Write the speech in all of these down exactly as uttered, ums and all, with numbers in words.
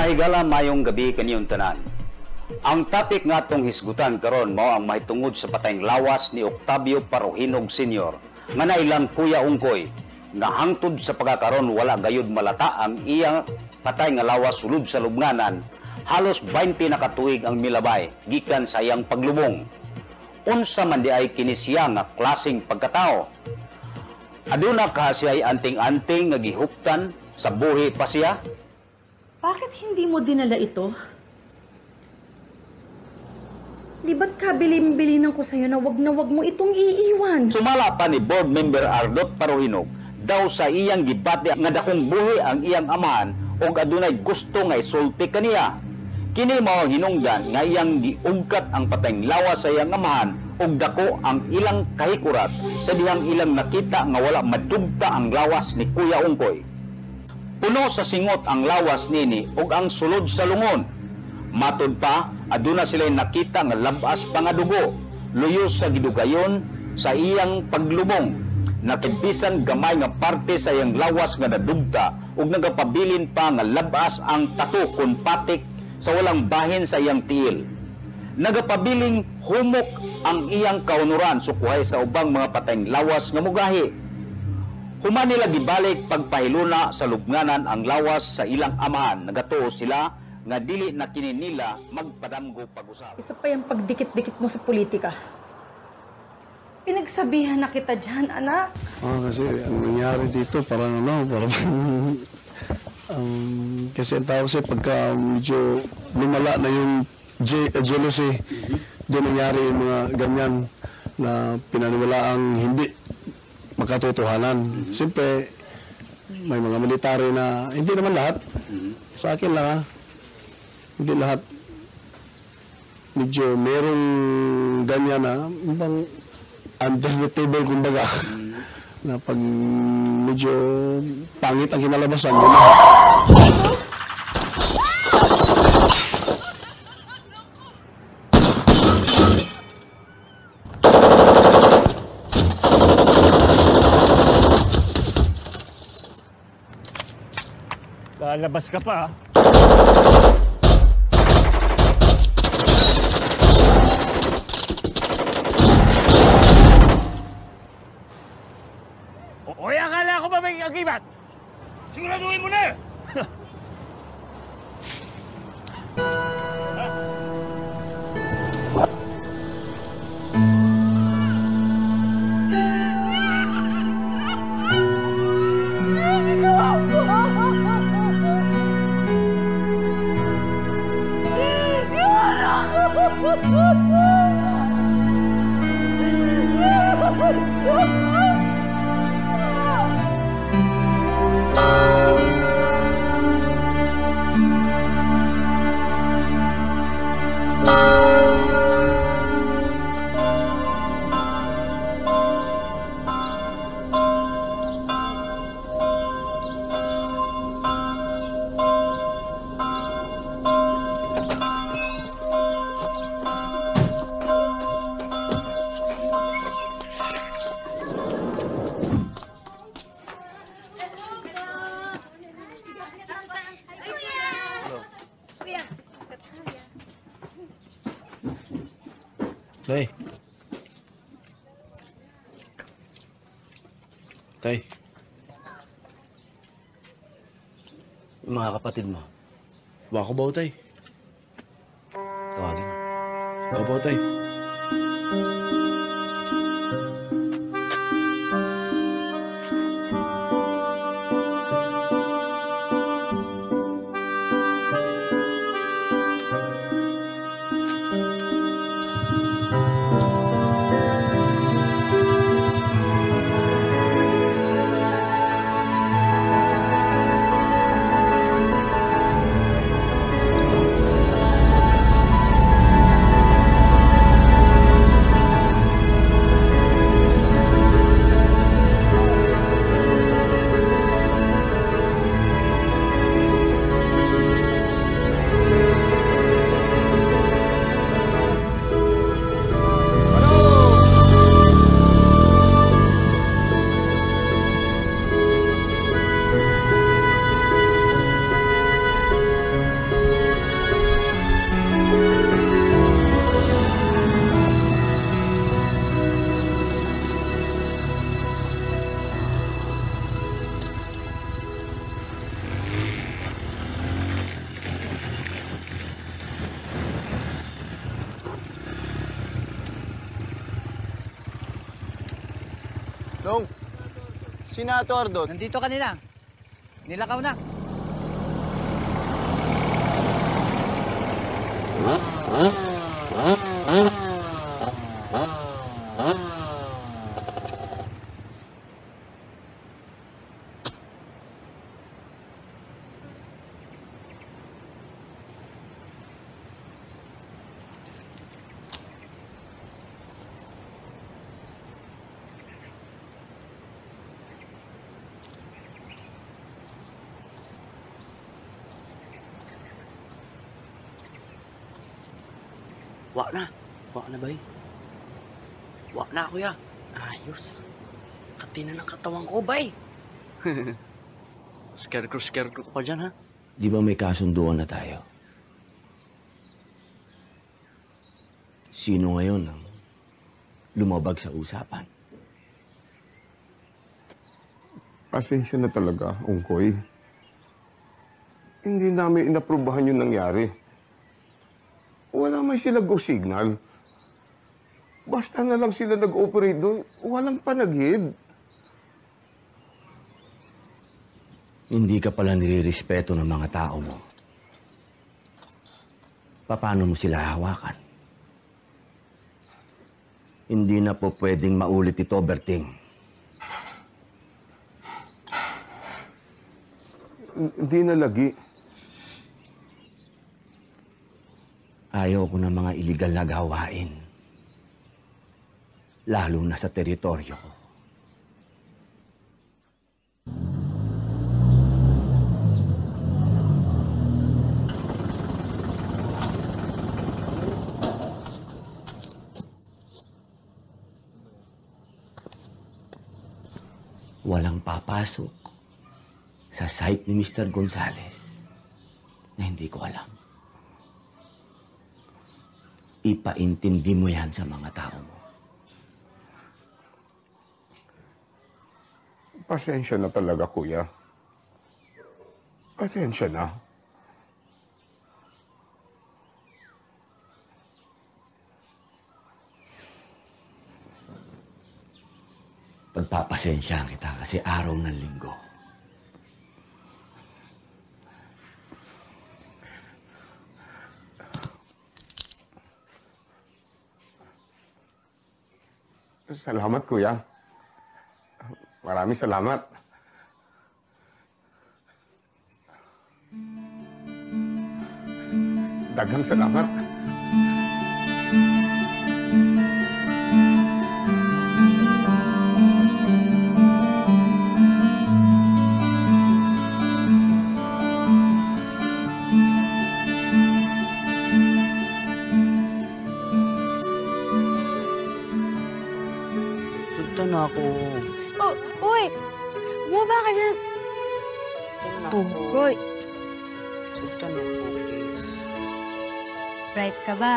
Mahigala mayong gabi kaniyong tanan. Ang topic nga tong hisgutan karon mao ang mahitungod sa patayng lawas ni Octavio Parojinog Senior nga nailang Kuya Ongkoy nga hangtod sa pagkakaron wala gayud malata ang iyang patay nga lawas sulod sa lubnganan. Halos twenty na katuig ang milabay gikan sa iyang paglubong. Unsa man di ay kini siya nga klaseng pagkatao. Aduna ka siya ay anting-anting nga gihuptan sa buhi pa siya. Bakit hindi mo dinala ito? Di ba't kabilin-bilinan ko sa'yo na wag na wag mo itong iiwan? Sumala pa ni board member Ardot Parojinog daw sa iyang gibati nga dakong buhi ang iyang amahan o adunay gusto nga isulti kaniya. Kini mao hinungdan nga iyang giugkat ang patayng lawas sa iyang amahan o dako ang ilang kahikurat sa dihang ilang nakita nga wala madugta ang lawas ni Kuya Ongkoy. Puno sa singot ang lawas nini ug ang sulod sa lungon. Matod pa, aduna sila nakita nga labas pa nga dugo, luyos sa gidugayon sa iyang paglubong. Nakimpisan gamay nga parte sa iyang lawas nga nadugta ug nagapabilin pa nga labas ang tato kun patik sa walang bahin sa iyang tiil. Nagapabiling humok ang iyang kaunuran sukuhay sa ubang mga patayng lawas nga mugahi. Human nila gibalik pagpahiluna sa lubnganan ang lawas sa ilang amahan. Nagatuo sila nga dili na kini nila magpadamgo pag-usap. Isa pa yung pagdikit-dikit mo sa politika. Pinagsabihan na kita dyan, anak. Ah, kasi ang nangyari dito, parang ano, parang... um, kasi ang tao kasi pagka medyo lumala na yung je jealousy, doon nangyari yung mga ganyan na pinaniwalaang hindi makatotohanan. Mm-hmm. Siyempre, may mga military na, hindi naman lahat. Mm-hmm. Sa akin lang ha, hindi lahat. Medyo merong ganyan na, bang under the table kumbaga, mm-hmm. na pag medyo pangit ang kinalabasan. Yun. Labas ka pa. O, oy, akala ko ba may akibat? Siguraduhin mo na! Tay. Tay. Yung mga kapatid mo. Bako ba, tay? Tawagin. Bako ba, tay? Dong, si Nato, Ardot. Nandito kanina. Nilakaw na. Wa na. Wa na ba eh? Wa na, kuya. Ayos. Katina ng katawan ko, bay. Scarecrow-scarecrow ka pa dyan, ha? Di ba may kasunduan na tayo? Sino ngayon ang lumabag sa usapan? Pasensya na talaga, Ongkoy. Hindi namin inaprubahan yung nangyari. Wala may sila go signal. Basta na lang sila nag-operate doon, walang panaghid. Hindi ka pala nire-respeto ng mga tao mo. Paano mo sila hawakan? Hindi na po pwedeng maulit ito, Berting. Hindi na lagi. Ayaw ko ng mga iligal na gawain. Lalo na sa teritoryo ko. Walang papasok sa site ni Mister Gonzales na hindi ko alam. Ipaintindi mo yan sa mga tao mo. Pasensya na talaga, kuya. Pasensya na. Pagpapasensya kita kasi araw ng linggo. Salamat, kuya. Maraming salamat. Daghang salamat. Sundan na ako. Oh, uy! Bumaba ka dyan. Sundan na ako. Ongkoy. Sundan na ako, please. Bright ka ba?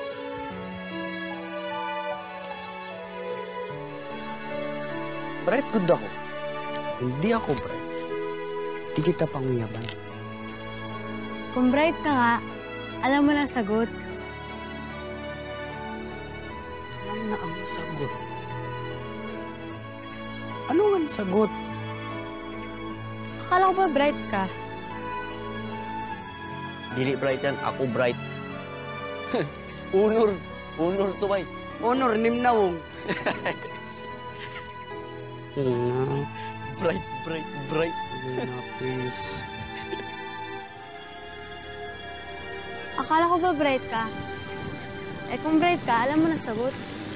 Bright good ako. Hindi ako bright. Di kita panguyaban. Kung bright ka nga, alam mo na sagot. Alam na ang sagot. Ano ang sagot? Akala ko ba bright ka? Dili bright yan, ako bright. Unor. Unor to, bay. Honor, nimnawong. Bright, bright, bright. Na, please. Akala ko ba bright ka? Eh kung bright ka, alam mo na sagot.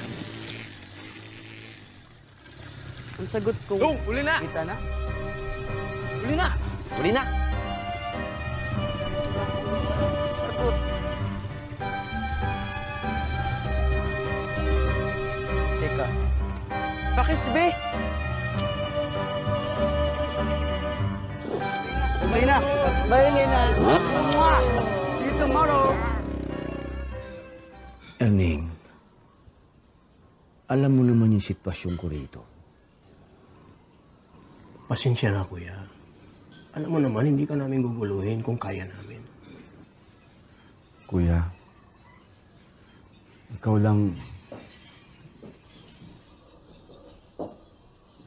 Ang sagot ko... Dong, uli na! Kita na? Uli na! Uli na! Sagot! Teka. Bakit be? Bye na! Bye, Lena! Mwah! See you tomorrow! Erning, alam mo naman yung sitwasyon ko rito. Pasensya na, kuya. Alam mo naman, hindi ka namin guguluhin kung kaya namin. Kuya, ikaw lang...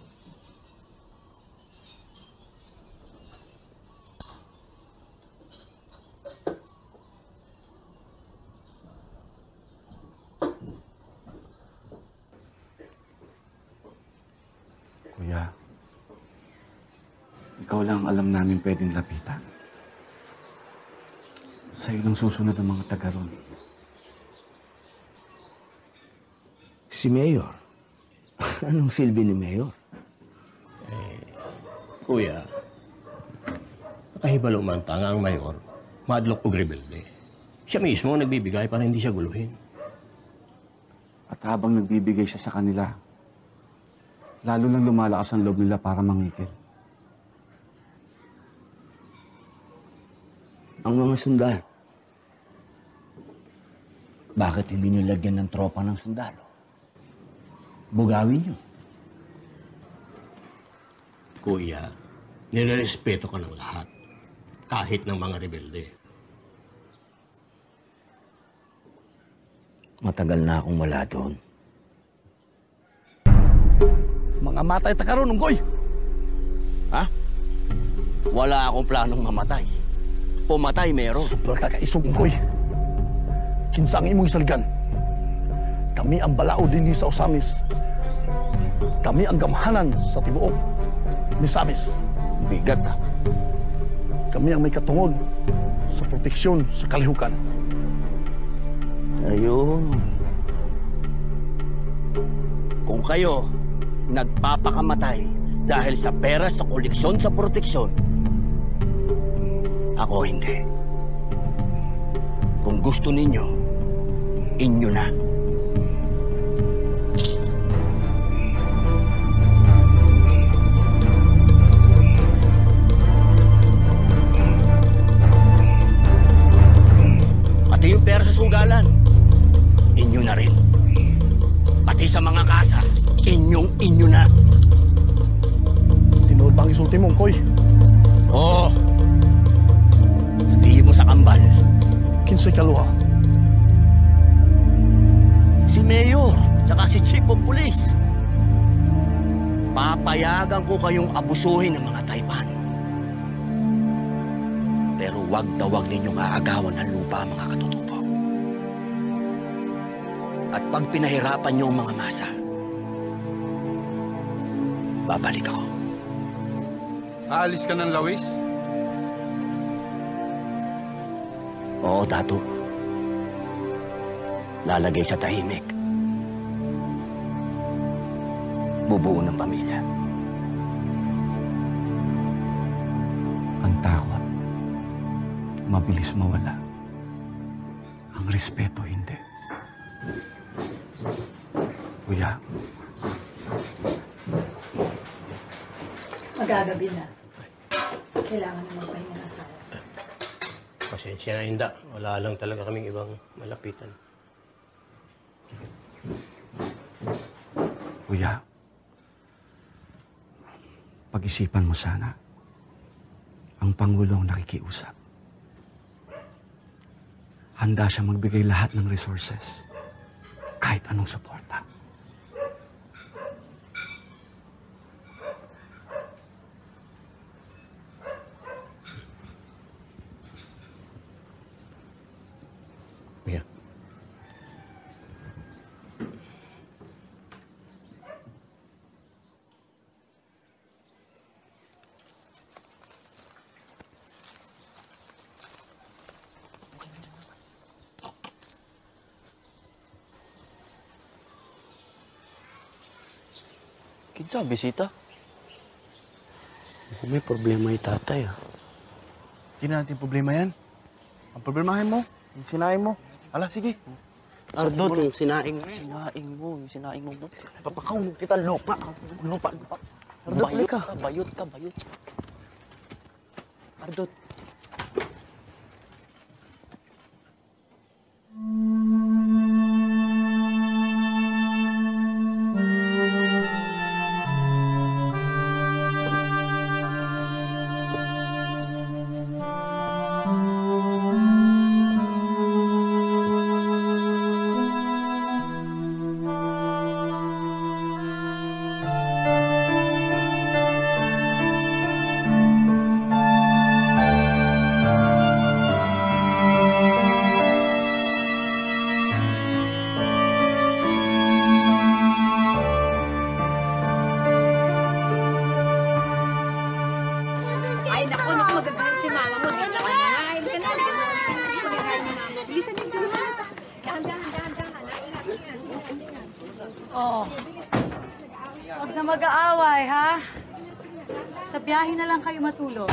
Ikaw lang alam namin pwedeng lapitan. Sa'yo lang susunod ang mga taga ron. Si Mayor? Anong silbi ni Mayor? Eh, kuya, nakahibalo man tanga ang Mayor, madlok o rebelde. Siya mismo ang nagbibigay para hindi siya guluhin. At habang nagbibigay siya sa kanila, lalo lang lumalakas ang loob nila para mangikil. Ang mga sundalo, bakit hindi niyo lagyan ng tropa ng sundalo? Bugawin niyo. Kuya, nirerespeto ka ng lahat, kahit ng mga rebelde. Matagal na akong wala doon. Mga matay ta karon, Ongkoy! Ha? Wala akong planong mamatay. Pumatay meron. Sobra ka kaisog, Ongkoy. Kinsa ang imong isalgan. Kami ang balao din sa Osamis. Kami ang gamhanan sa tibuok. Misamis. Bigat na. Kami ang may katungod sa proteksyon sa kalihukan. Ayun. Kung kayo nagpapakamatay dahil sa pera sa koleksyon sa proteksyon, ako hindi. Kung gusto ninyo, inyo na. Pati yung pera sa sugalan, inyo na rin. Pati sa mga kasa, inyong-inyo na. Tinood ba ang isulti mo, Ongkoy? Oo. Sabihin mo sa kambal. Kinsay kaluha? Si Mayor, tsaka si Chief of Police. Papayagan ko kayong abusuhin ng mga Taipan. Pero wag na wag ninyong aagawan ng lupa ang mga katutubo. At pag pinahirapan niyo ang mga masa, babalik ako. Aalis ka ng Lawis? Oo, Dato. Lalagay sa tahimik. Bubuo ng pamilya. Ang takot, mabilis mawala. Ang respeto, hindi. Kuya. Magagabi na. Kailangan naman pahinga ng asawa. Pasensya na, Indah. Wala lang talaga kaming ibang malapitan. Kuya, pag-isipan mo sana. Ang Pangulo ang nakikiusap. Handa siya magbigay lahat ng resources. Kahit anong suporta. Kuya. Kinsa bisita? May problema yung tatay, ah. Hindi na natin problema yan. Ang problemahin mo, yung sinain mo. Ala, sige. Ardot, yung sinaing. Sinaing mo, yung sinaing mo. Papakaw kita lupa. Lupa, lupa. Ardot, bayot ka. Bayot ka, bayot. Ardot. Oo. Huwag na mag-aaway, ha? Sa biyahe na lang kayo matulog.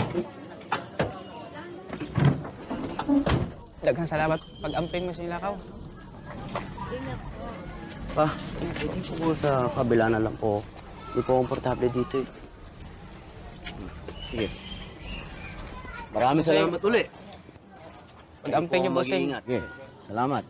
Daghang salamat pag-amping mo sa Ilakaw. Pa, pwede po sa kabila na lang po. Hindi po komportable dito eh. Sige. Maraming salamat uli. Pag-amping niyo, bossing. Sige, salamat.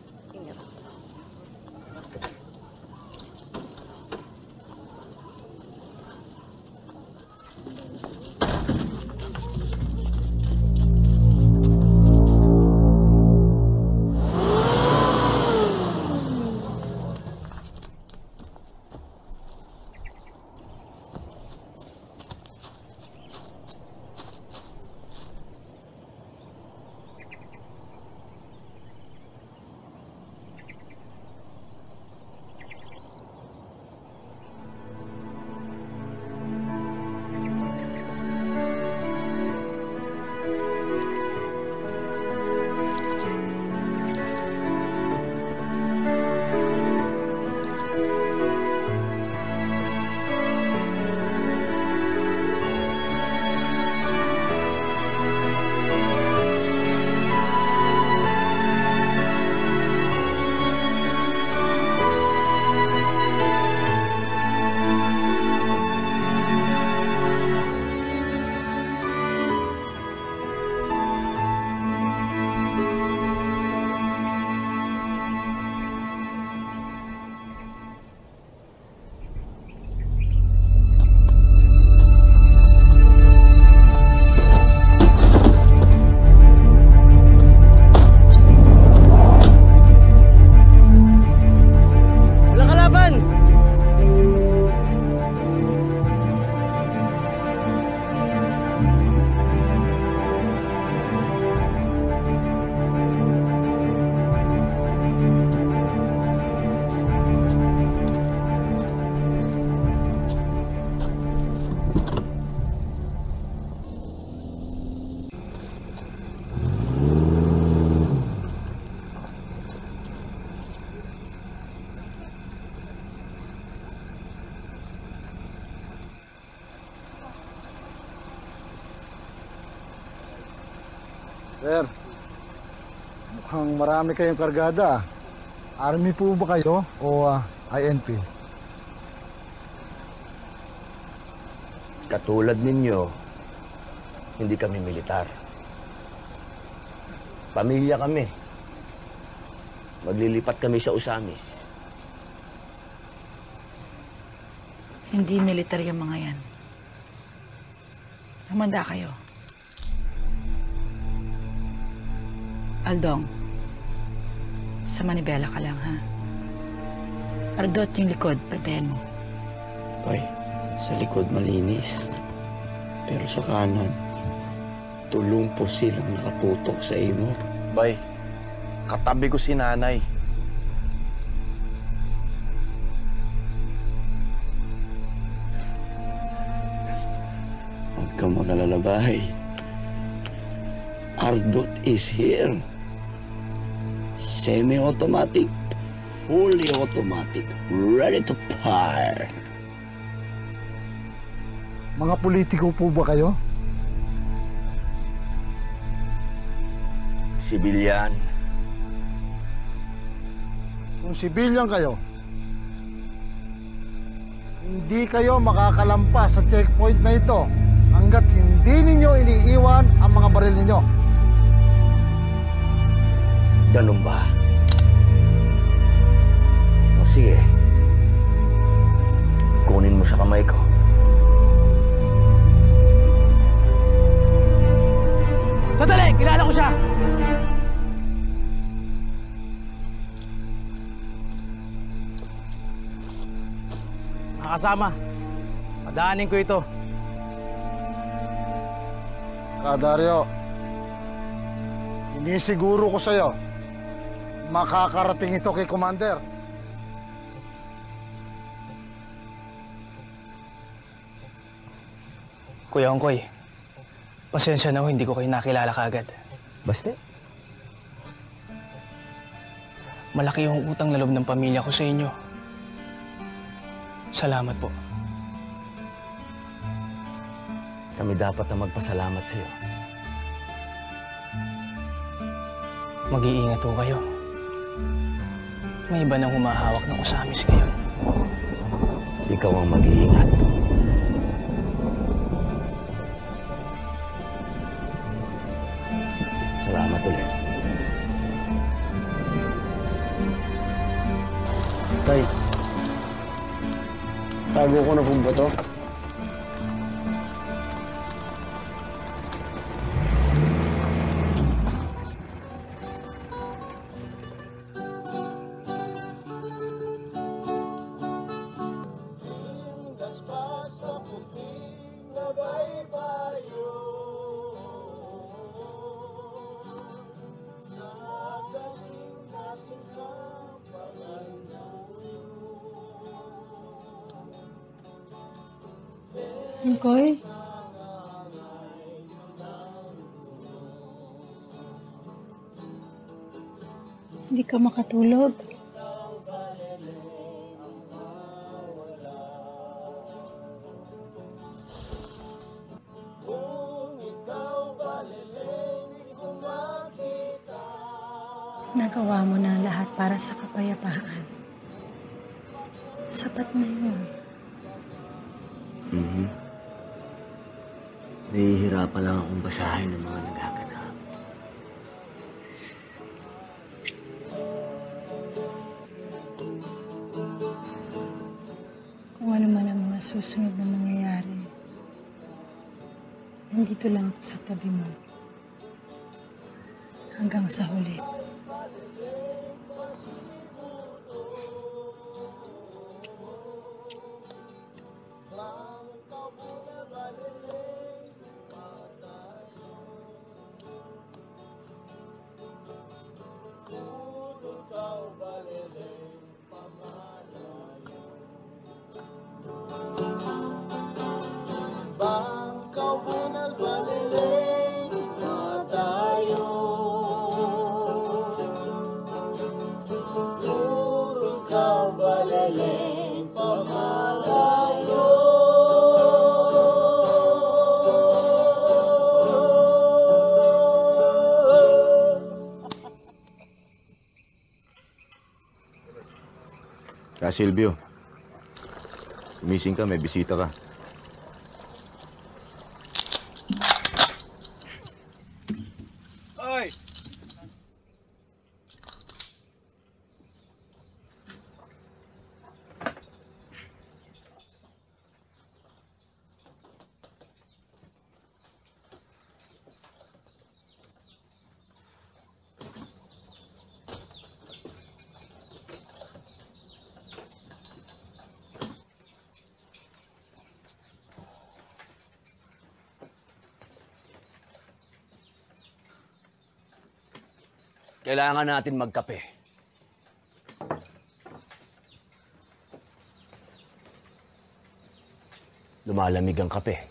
Sir, mukhang marami kayong kargada. Army po ba kayo o uh, I N P? Katulad ninyo, hindi kami militar. Pamilya kami. Maglilipat kami sa Usamis. Hindi militar yung mga yan. Humanda kayo. Aldong, sama ni Bela ka lang, ha? Ardot yung likod, patayin mo. Bay, sa likod malinis. Pero sa kanan, tulong po silang nakatutok sa imo. Bay, katabi ko si nanay. Huwag kang magalalabay. Ardot is here. Semi-automatic, fully automatic, ready to fire. Mga politiko po ba kayo? Sibilyan. Kung sibilyan kayo, hindi kayo makakalampas sa checkpoint na ito hanggat hindi ninyo iniiwan ang mga baril ninyo. Ganun ba? O sige. Kunin mo sa kamay ko. Sandali! Kilala ko siya! Mga kasama, padaanin ko ito. Kadaryo, sinisiguro ko sa'yo, makakarating ito kay Commander. Kuya Ongkoy, pasensya na ho, hindi ko kayo nakilala kaagad. Basta? Malaki yung utang na loob ng pamilya ko sa inyo. Salamat po. Kami dapat na magpasalamat sa'yo. Mag-iingat po kayo. May iba nang humahawak ng usamis ngayon. Ikaw ang mag-iingat. Salamat ulit. Tay, tago ko na po ba to? Ongkoy? Hindi ka makatulog? Nagawa mo na ang lahat para sa kapayapaan. Sapat na yun. Mm-hmm. Nahihirapan lang akong basahin ng mga nagaganap. Kung ano man ang mga susunod na mangyayari, nandito lang ako sa tabi mo. Hanggang sa huli. Ka Silvio, gumising ka, may bisita ka. Oy! Kailangan natin magkape. Lumalamig ang kape.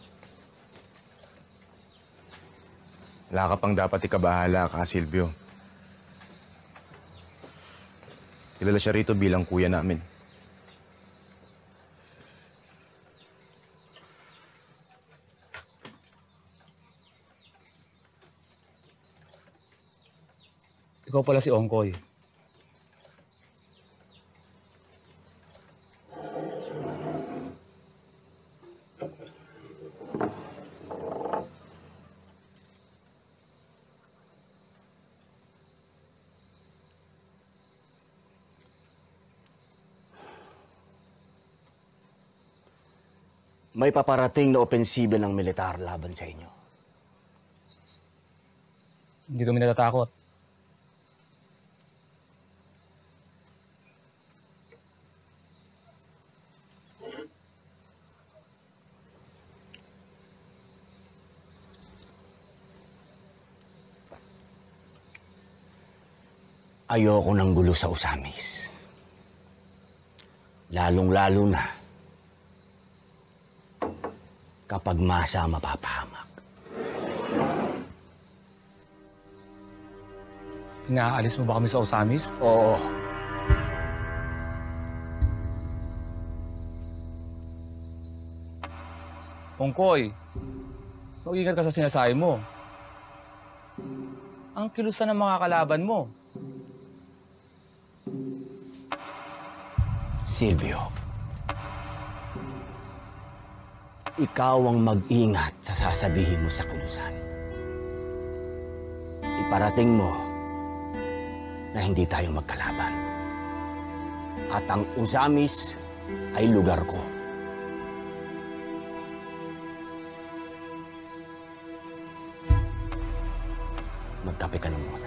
Wala ka pang dapat ikabahala, Ka Silvio. Kilala siya rito bilang kuya namin. Ikaw pala si Ongkoy. May paparating na opensiba ng militar laban sa inyo. Hindi kami natatakot. Ayoko ng gulo sa usamis. Lalong-lalo na kapag masa mapapahamak. Inaalis mo ba kami sa usamis? Oo. Ongkoy, mag-ingat ka sa sinasabi mo. Ang kilusan ng mga kalaban mo. Silvio, ikaw ang mag-ingat sa sasabihin mo sa kilusan. Iparating mo na hindi tayo magkalaban. At ang Usamis ay lugar ko. Magkape ka na muna.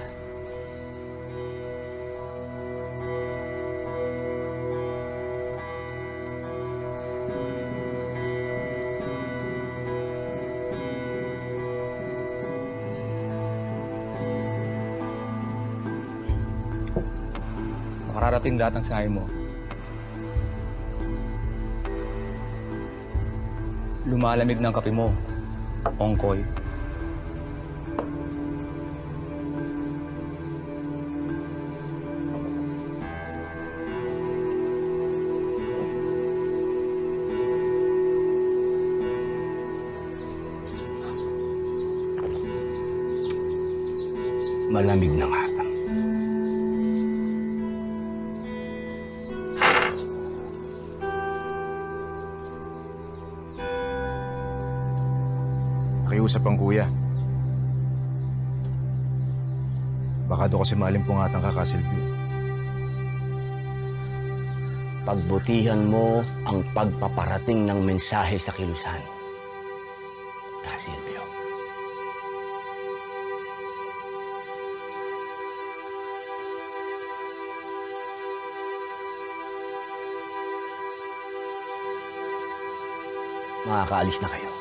Makararating lahat ng sinabi mo. Lumalamig ng kape mo, Ongkoy. Malamig na nga. Nakiusap ang kuya. Baka doon kasi maalimpungatan ka, Kasilvio. Pagbutihan mo ang pagpaparating ng mensahe sa kilusan, Kasilvio. Makakaalis na kayo.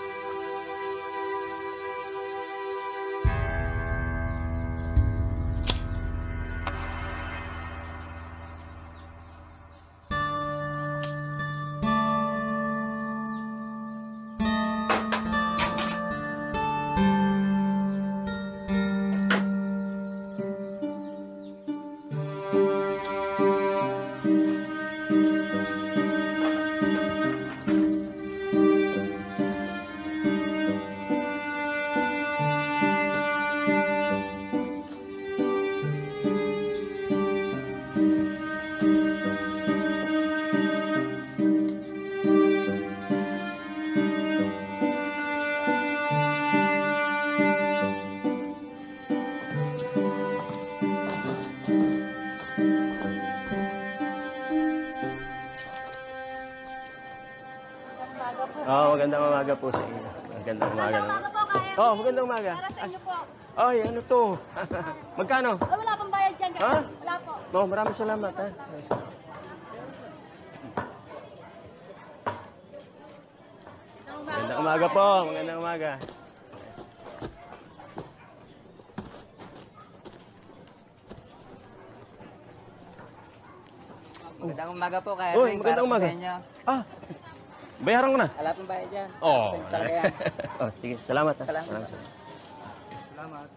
Oh, magandang umaga po sa inyo. Magandang umaga naman. Oh, magandang umaga. Para sa inyo po. Ay, ano to? Magkano? Oh, wala pang bayad dyan. Ha? Wala po. Oh, maraming salamat, ha? Magandang umaga po. Magandang umaga. Magandang umaga po, kaya Uy, magandang umaga. Ah, bayaran ko na. Wala pong bayad dyan. Oh. Talaga yan. Oh, sige. Salamat, ha? Salamat. Salamat. Salamat.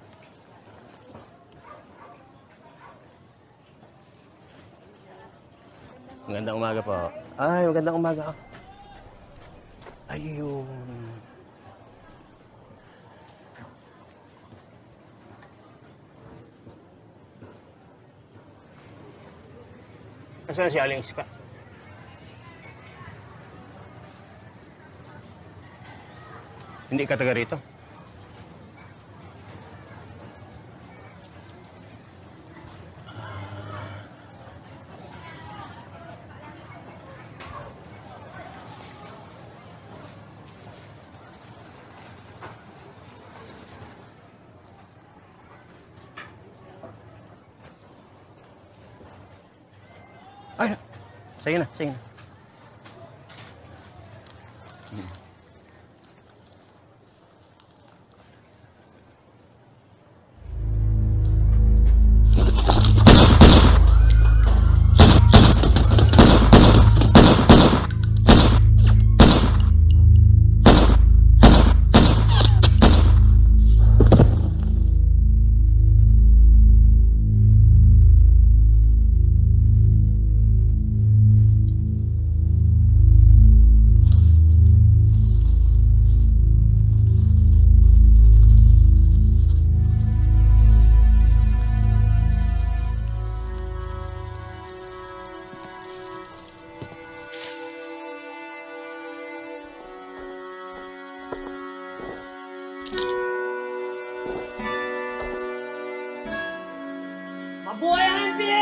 Magandang umaga po. Ay, magandang umaga. Ayun. Nasaan si Aling Iska? Hindi ka taga rito? Ay, sige na, sige na. Hmm. Mabuhay ang N P A!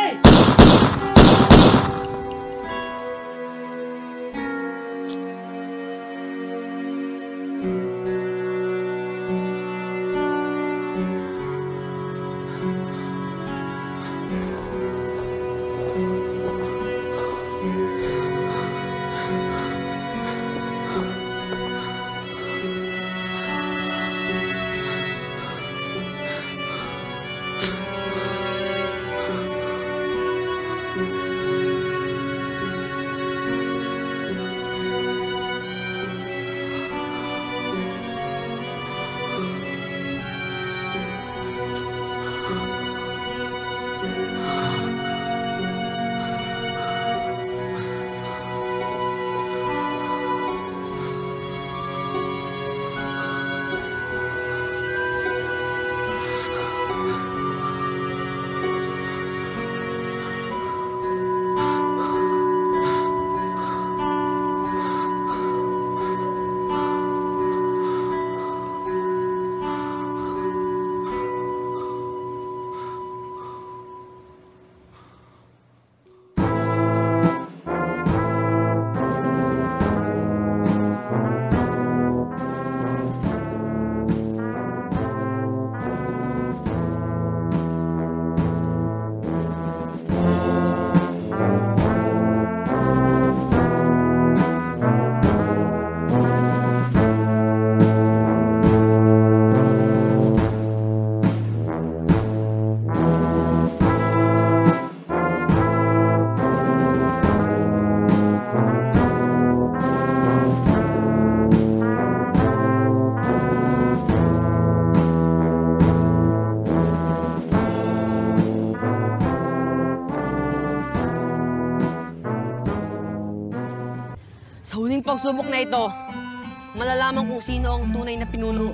Sa huling pagsubok na ito, malalaman kung sino ang tunay na pinuno.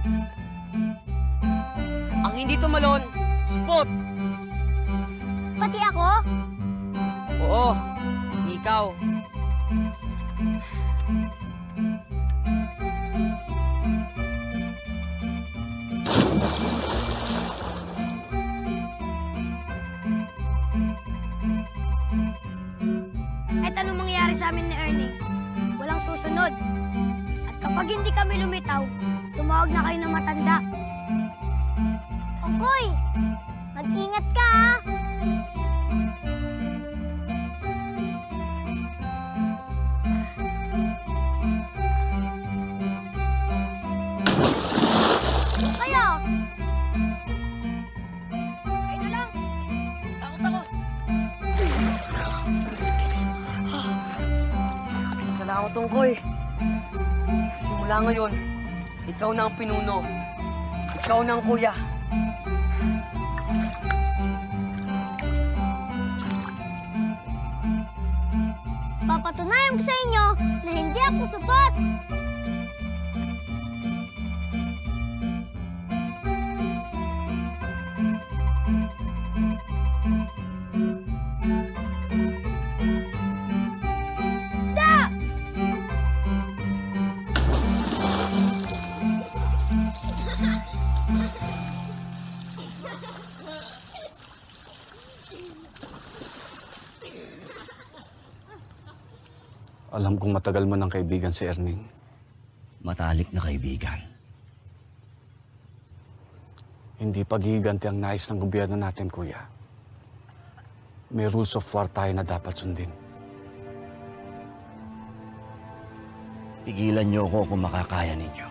Ang hindi tumalon, spot! Pati ako? Oo, ikaw. Kahit anong mangyari sa amin ni Ernie, walang susunod. At kapag hindi kami lumitaw, tumawag na kayo ng matanda. Ongkoy! Mag-ingat ka, ha? Kaya! Kayo na lang! Takot ako! Salamat, Ongkoy. Simula ngayon, ikaw na ang pinuno. Ikaw na ang kuya. Papatunayan ko sa inyo na hindi ako sapat. Da! Alam kong matagal mo ng kaibigan si Erning. Matalik na kaibigan. Hindi paghihiganti ang nais ng gobyerno natin, kuya. May rules of war tayo na dapat sundin. Pigilan niyo ako kung makakaya ninyo.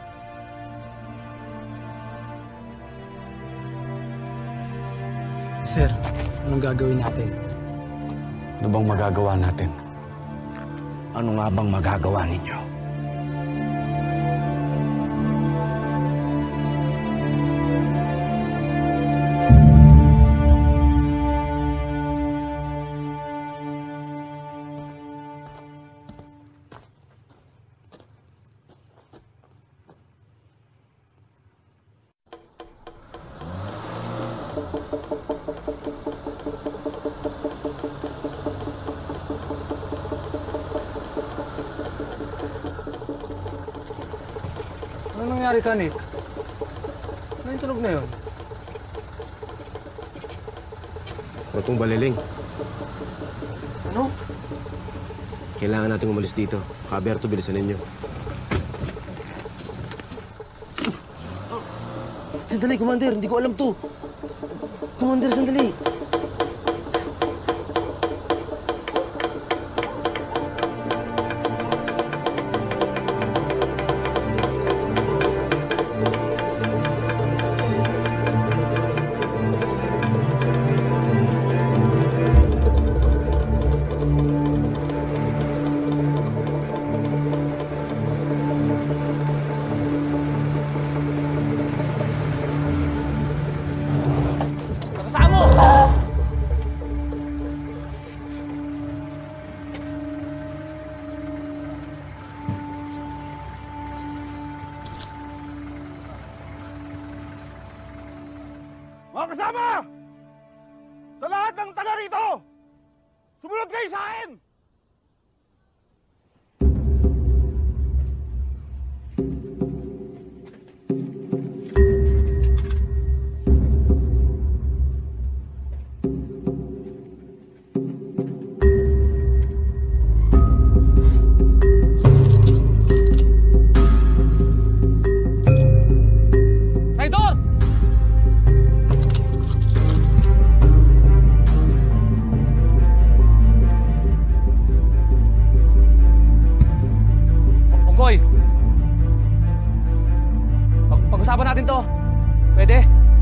Sir, anong gagawin natin? Ano bang magagawa natin? Ano nga bang magagawa ninyo? Ano nangyari ka, Nick? Ano yung tunog na yun? Totong baliling. Ano? Kailangan nating umalis dito. Kaberto, bilisan ninyo. Sandali, Commander. Hindi ko alam to. Commander, sandali. Mga kasama! Sa lahat ng taga rito, sumunod kayo sa akin! Pag-usapan natin to. Pwede?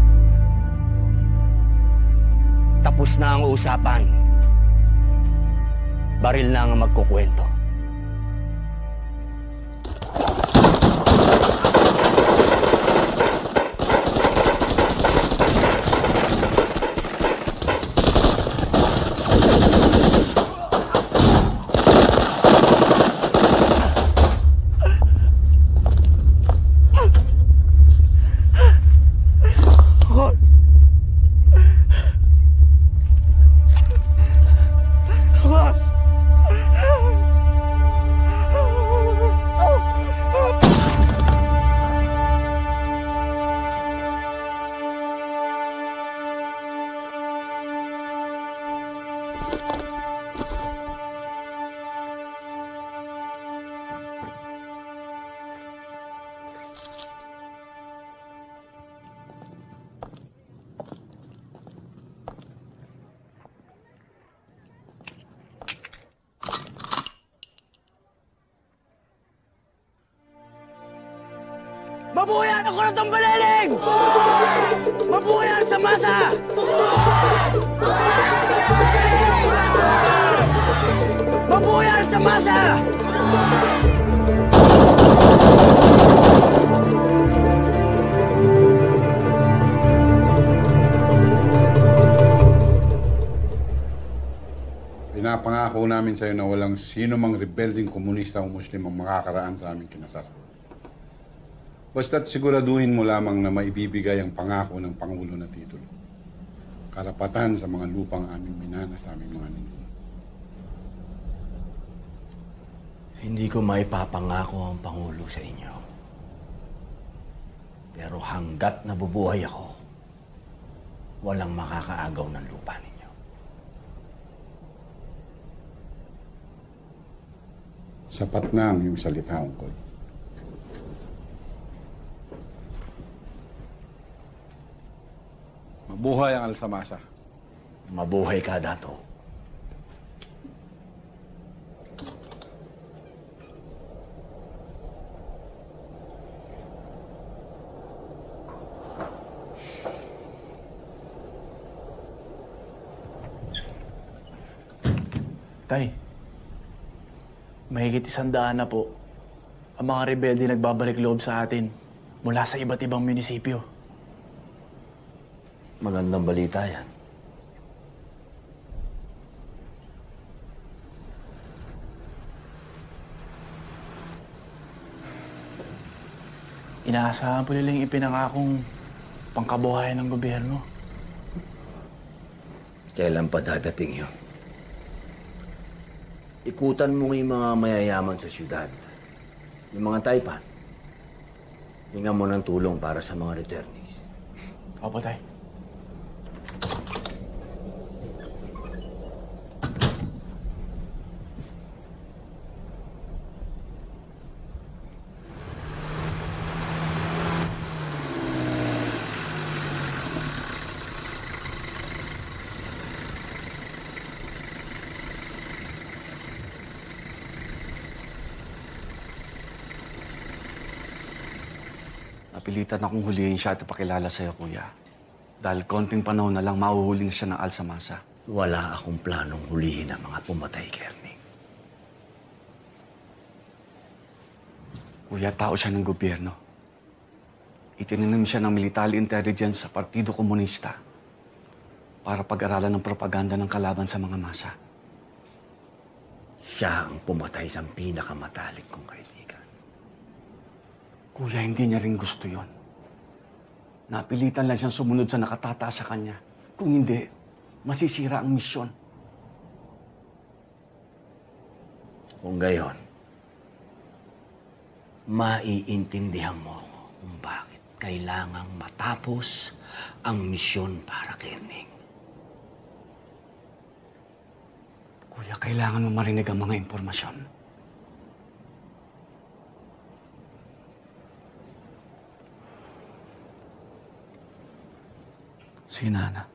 Tapos na ang usapan. Baril na ang magkukwento. Mabuhay ang kuratong baliling! Mabuhay ang samasa! Mabuhay ang samasa! Pinapangako namin sa'yo na walang sino mang rebelding komunista o Muslim ang makakaraan sa aming kinasasama. Basta't siguraduhin mo lamang na maibibigay ang pangako ng Pangulo na titulo. Karapatan sa mga lupang aming minana sa aming mga ninuno. Hindi ko maipapangako ang Pangulo sa inyo. Pero hanggat nabubuhay ako, walang makakaagaw ng lupa ninyo. Sapat na ang iyong salita, Ongkoy. Mabuhay ang Alsamasa. Mabuhay ka, Nato. Tay, mahigit isang daan na po ang mga rebelde nagbabalik loob sa atin mula sa iba't ibang munisipyo. Magandang balita yan. Inaasahan po nilang ipinangakong pangkabuhayan ng gobyerno. Kailan pa dadating yun? Ikutan mo yung mga mayayaman sa syudad. Yung mga taipan. Hingan mo ng tulong para sa mga returnees. Opo, tay. Napilitan akong hulihin siya at ipakilala sa'yo, kuya. Dahil konting panahon na lang mahuhuli siya ng alsamasa. Wala akong planong hulihin ang mga pumatay, Kerning. Kuya, tao siya ng gobyerno. Itinanim siya ng military intelligence sa Partido Komunista para pag-aralan ng propaganda ng kalaban sa mga masa. Siya ang pumatay sa pinakamatalik kong kaibigan. Kuya, hindi niya rin gusto yon. Napilitan lang siyang sumunod sa nakatataas sa kanya. Kung hindi, masisira ang misyon. Kung gayon, maiintindihan mo kung bakit kailangang matapos ang misyon para kay Ning. Kuya, kailangan mo marinig ang mga impormasyon. Si Nana.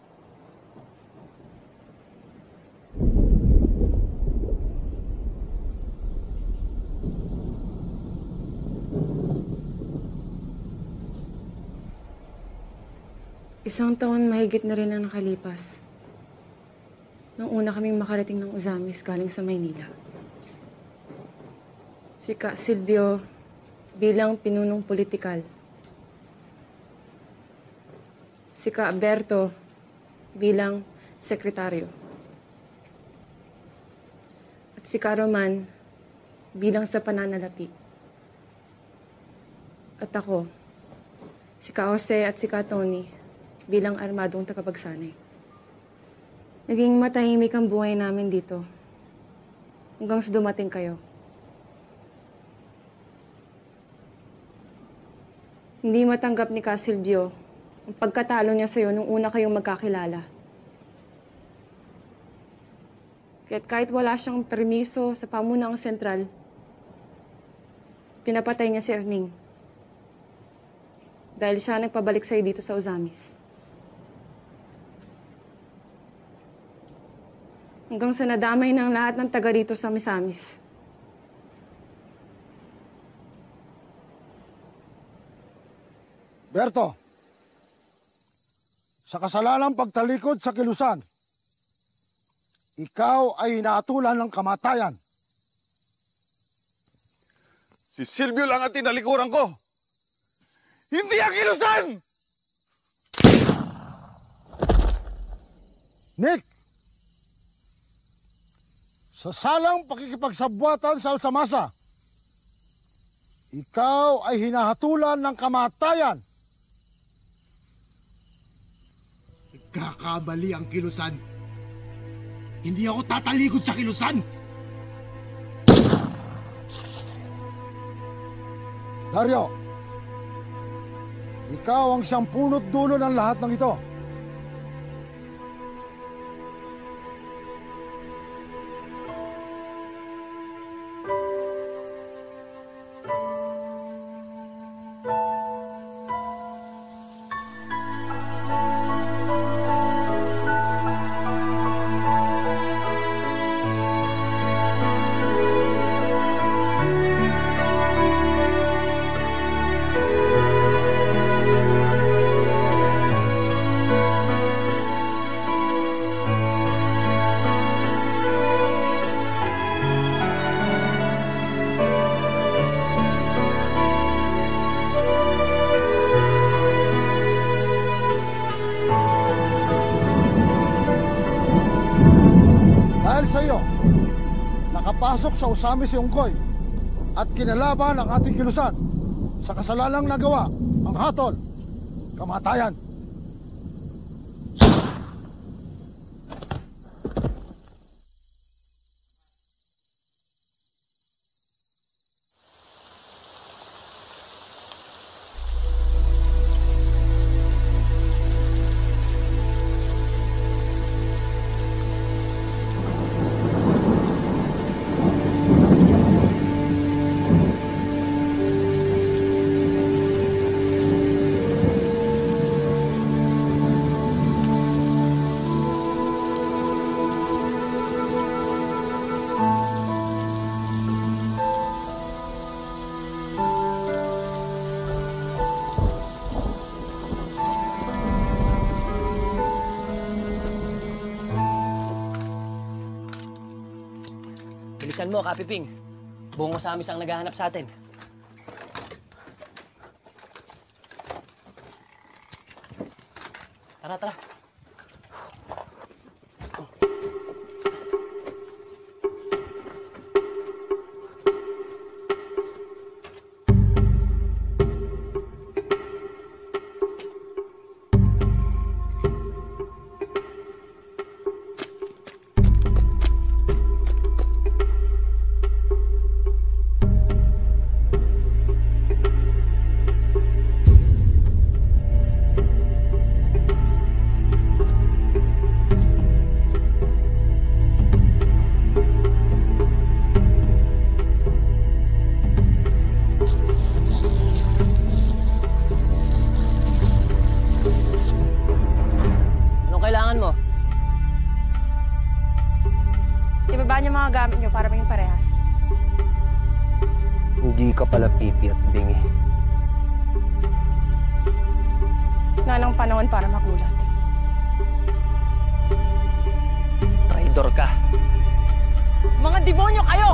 Isang taon mahigit na rin ang nakalipas. Nung una kaming makarating ng Uzamis galing sa Maynila. Si Ka Silvio bilang pinunong politikal. Si Ka Alberto bilang sekretaryo. At si Ka Roman bilang sa pananalapi. At ako, si Ka Jose at si Ka Tony bilang armadong tagapagsanay. Naging matahimik ang buhay namin dito. Hanggang sa dumating kayo. Hindi matanggap ni Ka Silvio ang pagkatalo niya sa'yo nung una kayong magkakilala. Kaya't kahit wala siyang permiso sa pamunuang sentral, pinapatay niya si Erning. Dahil siya nagpabalik sa'yo dito sa Uzamis. Hanggang sa nadamay ng lahat ng taga rito sa Misamis. Berto, sa kasalanang pagtalikod sa kilusan, ikaw ay inaatulan ng kamatayan. Si Silvio lang ang tinalikuran ko. Hindi ang kilusan! Nick! Sa salang pakikipagsabwatan sa alsamasa, ikaw ay hinahatulan ng kamatayan. Kakabali ang kilusan. Hindi ako tatalikod sa kilusan. Dario, ikaw ang siyang punot dulo ng lahat ng ito. Nakapasok sa Uzamis si Ongkoy at kinalaban ang ating kilusan. Sa kasalanang nagawa, ang hatol, kamatayan. Bilisan mo, Kapiping. Buong Osamis ang naghahanap sa atin. Tara, tara. Gamit nyo para maging parehas. Hindi ka pala pipi at bingi. Na lang panahon para magulat. Traidor ka. Mga demonyo kayo!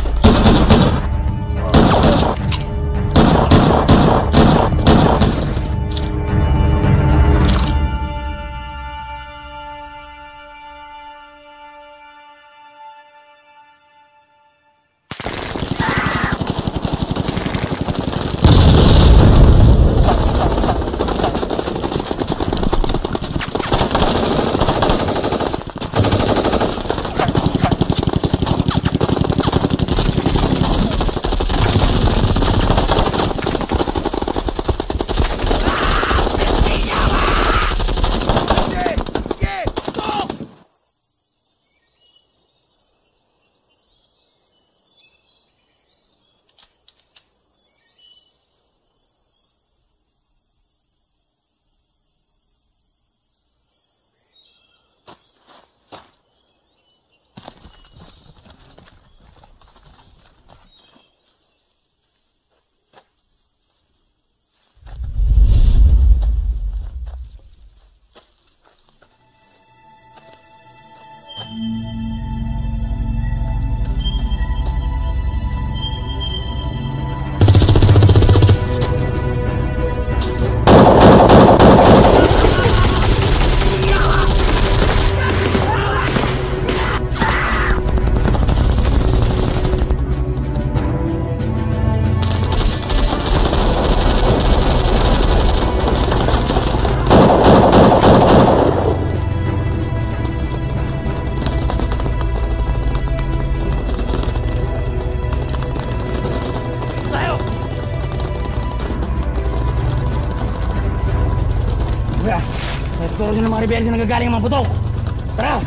Siguro ng mga rebelde na nagagaling ang mga putok. Tara!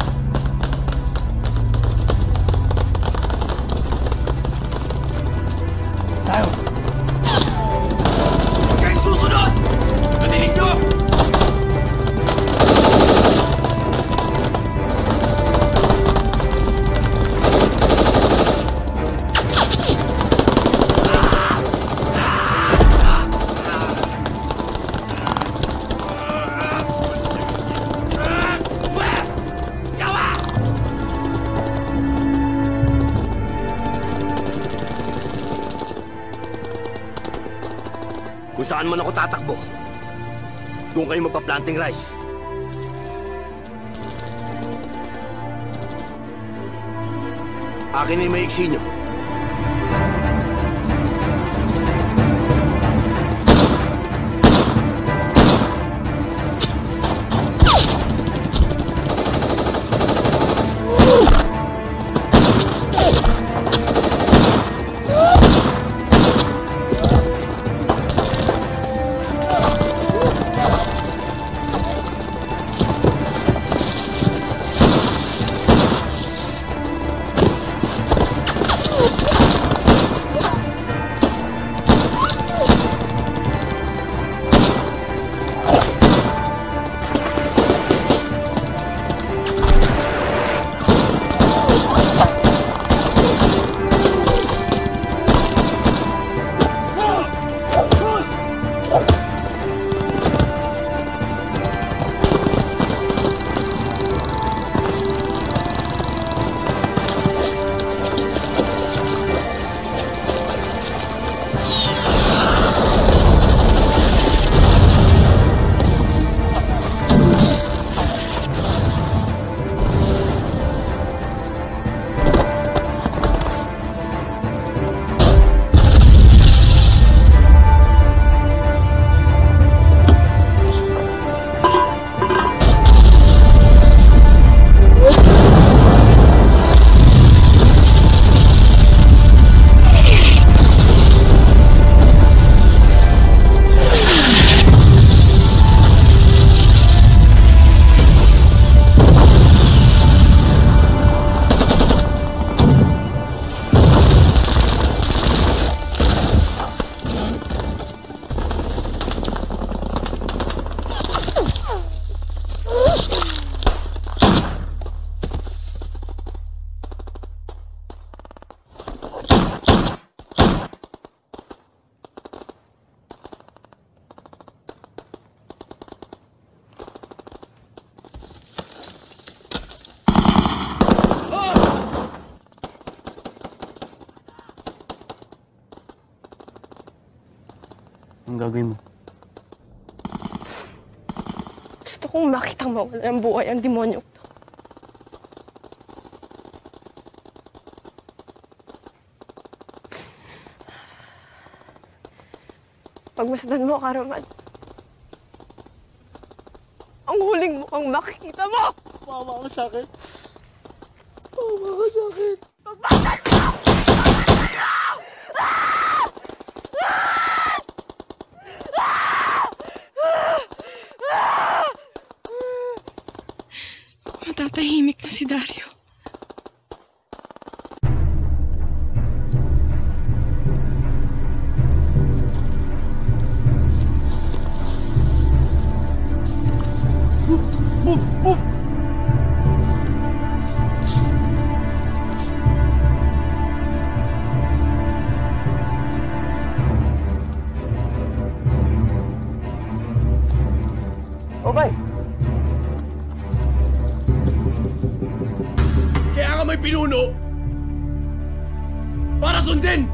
Tayo! Huwag kayong susunod! Nadinig nyo! Saan man ako tatakbo, doon kayo magpa-planting rice. Akin ay maiksi nyo. Anong gagawin mo? Gusto kong makitang mawala ng buhay ang demonyo to. Pagmasdan mo, Karaman. Ang huling mukhang makikita mo! Mama ka sa akin. Mama ka sa akin. Pagmasdan mo! Pagmasdan mo! Ah! Ah! Matatahimik na si Dario. Move! Move! Okay. Kaya nga may pinuno para sundin!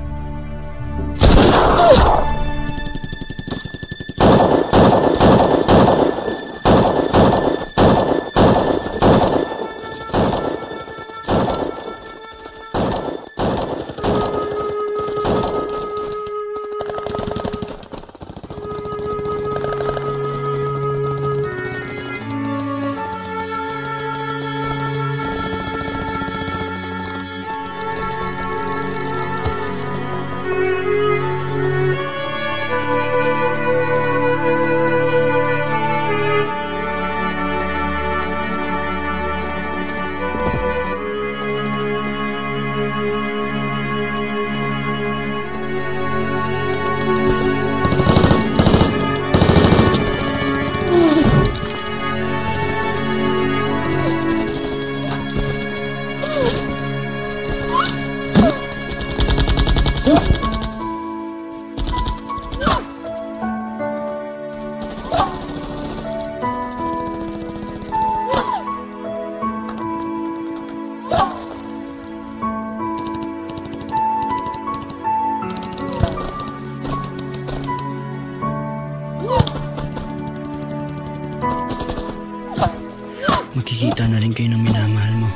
Magkikita na rin kayo ng minamahal mo.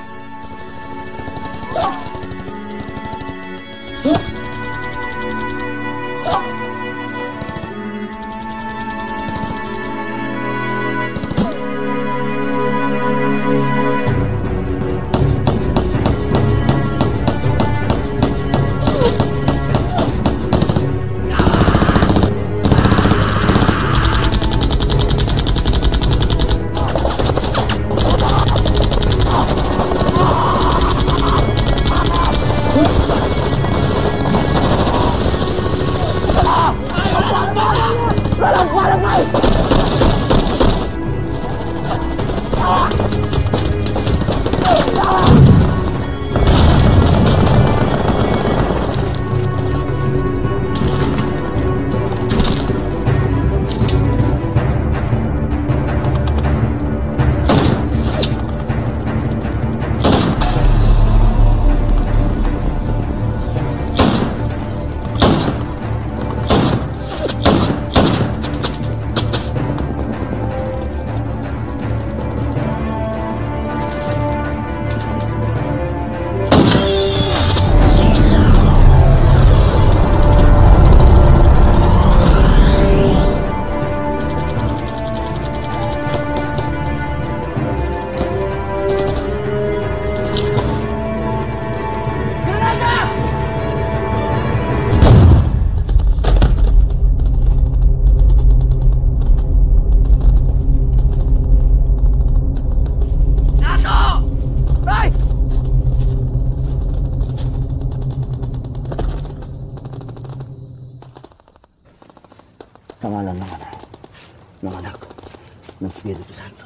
Pangalan ng anak, ng anak, ng Espiritu Santo.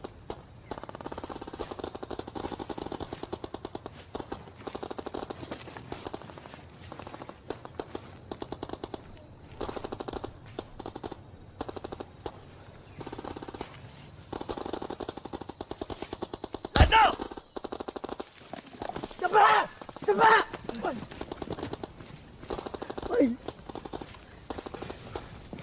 Nato! Taba! Taba! Ay!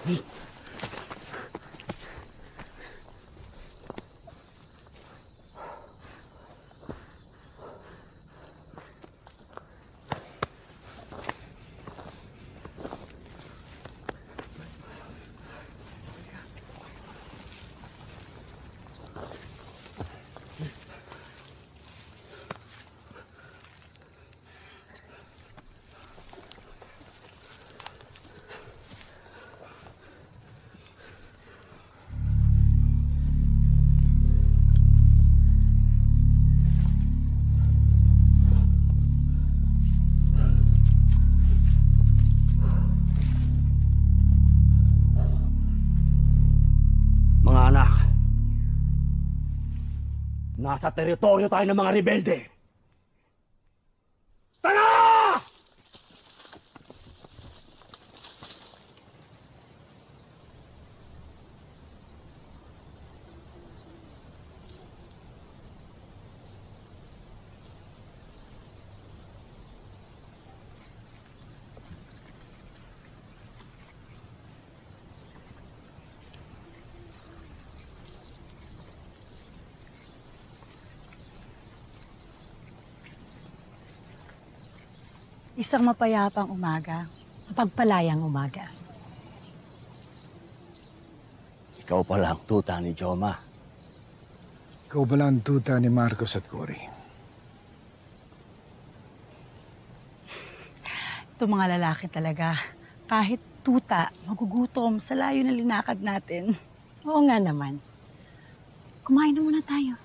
Nasa teritoryo tayo ng mga rebelde. Isang mapayapang umaga, mapagpalayang umaga. Ikaw pala ang tuta ni Joma. Ikaw pala ang tuta ni Marcos at Cory. Ito mga lalaki talaga. Kahit tuta, magugutom sa layo na linakad natin. Oo nga naman. Kumain na muna tayo.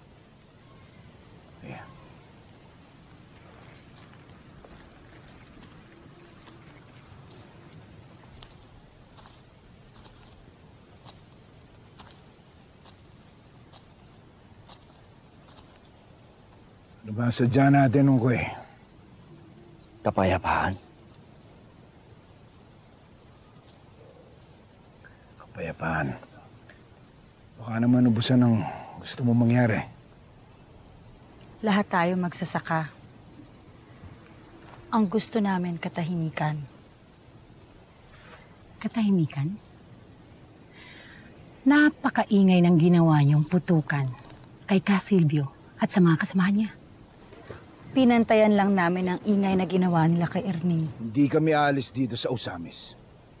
Ano ba sadya natin, Ongkoy? Kapayapaan. Kapayapaan. Baka naman ubusan ng gusto mo mangyari. Lahat tayo magsasaka. Ang gusto namin katahimikan. Katahimikan? Napakaingay ng ginawa niyong putukan kay Ka Silvio at sa mga kasamahan niya. Pinantayan lang namin ang ingay na ginawa nila kay Erning. Hindi kami aalis dito sa Usamis.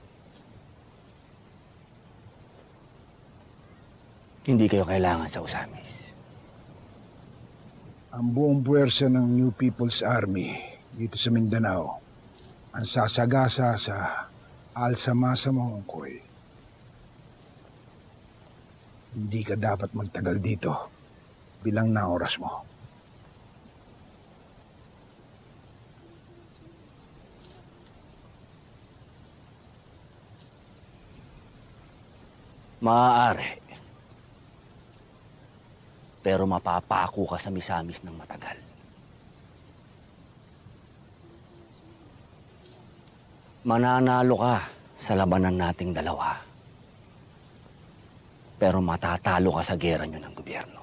Hindi kayo kailangan sa Usamis. Ang buong puwersa ng New People's Army dito sa Mindanao ang sasagasa sa alsamasa mo, Ongkoy. Hindi ka dapat magtagal dito bilang na oras mo. Maaari. Pero mapapako ka sa Misamis ng matagal. Mananalo ka sa labanan nating dalawa. Pero matatalo ka sa gera nyo ng gobyerno.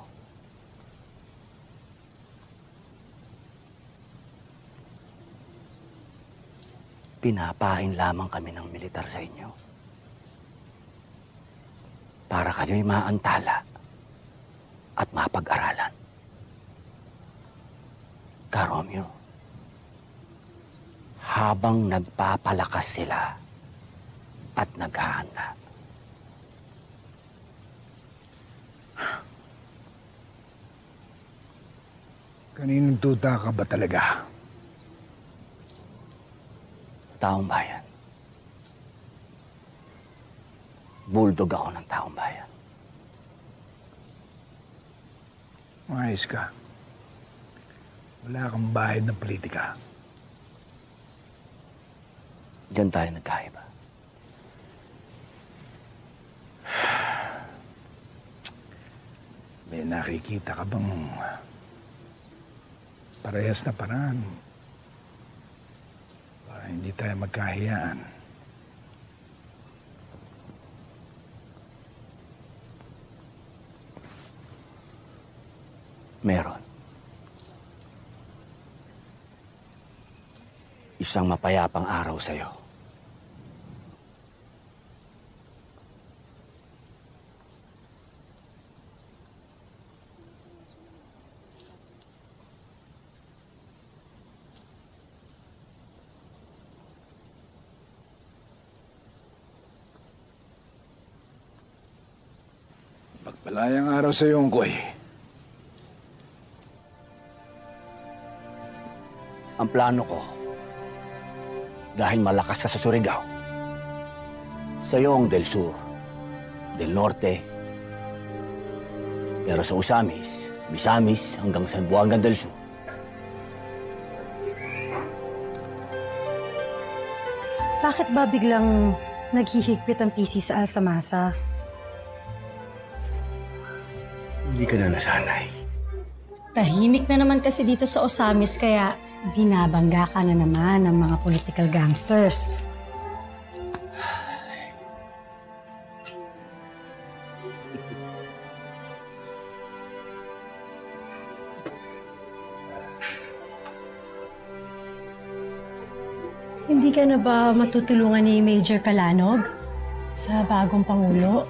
Pinapain lamang kami ng militar sa inyo. Para kayo'y maantala at mapag-aralan. Karomyo, habang nagpapalakas sila at naghahanda. Kaninong tuta ka ba talaga? Taong bayan. Bulldog ako ng taong bayan. Maayos ka. Wala kang bahid ng politika. Diyan tayo nagkaiba. May nakikita ka bang parehas na paraan para hindi tayo magkahiyaan? Meron. Isang mapayapang araw sa'yo. Malayang araw sa iyo, Ongkoy. Ang plano ko, dahil malakas ka sa Surigao, sa iyo ang Del Sur, Del Norte, pero sa Usamis, Misamis hanggang sa Buangan del Sur. Bakit ba biglang naghihigpit ang P C sa Alsamasa? Hindi ka na nasanay. Tahimik na naman kasi dito sa Osamis kaya binabangga ka na naman ng mga political gangsters. Hindi ka na ba matutulungan ni Major Calanog sa bagong Pangulo?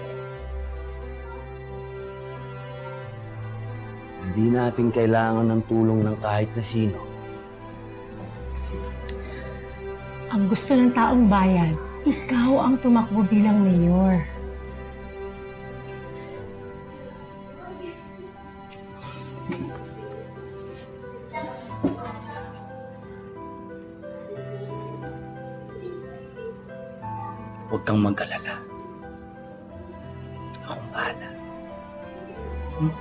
Hindi natin kailangan ng tulong ng kahit na sino. Ang gusto ng taong bayan, ikaw ang tumakbo bilang mayor. Huwag kang mag-alala. Akong bahala. Hmm?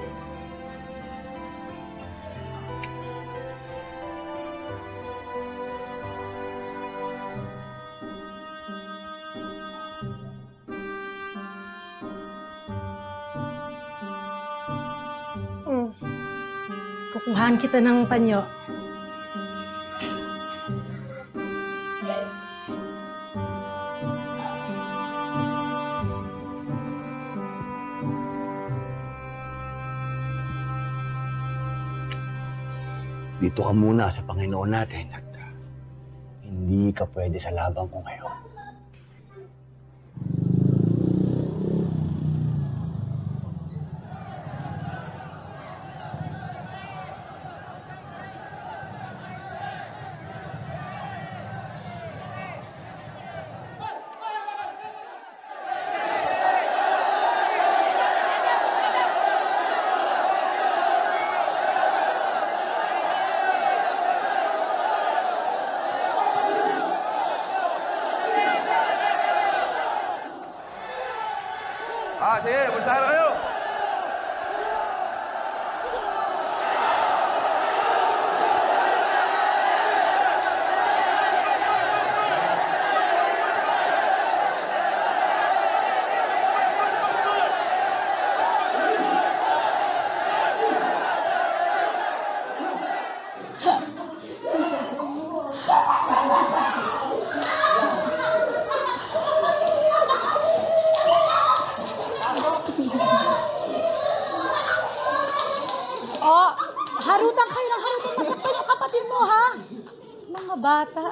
Hmm. Kukuhaan kita ng panyo. Dito ka muna sa Panginoon natin at uh, hindi ka pwede sa labang ko ngayon. Ah, sige, basta na kayo. Harutan kayo ng harutan. Masaktan yung kapatid mo, ha? Mga bata.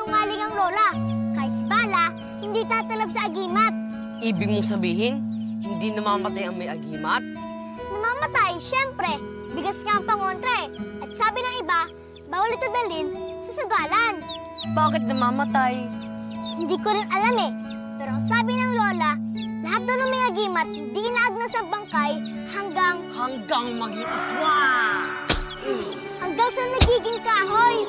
sinungaling ang lola. Kahit bala, hindi tatalab sa agimat. Ibig mong sabihin, hindi namamatay ang may agimat? Namamatay, syempre. Bigas nga ang pangontra eh. At sabi ng iba, bawal ito dalhin sa sugalan. Bakit namamatay? Hindi ko rin alam eh. Pero ang sabi ng lola, lahat daw ng may agimat, hindi inaagnas sa bangkay hanggang... Hanggang maging aswang! Hanggang sa nagiging kahoy.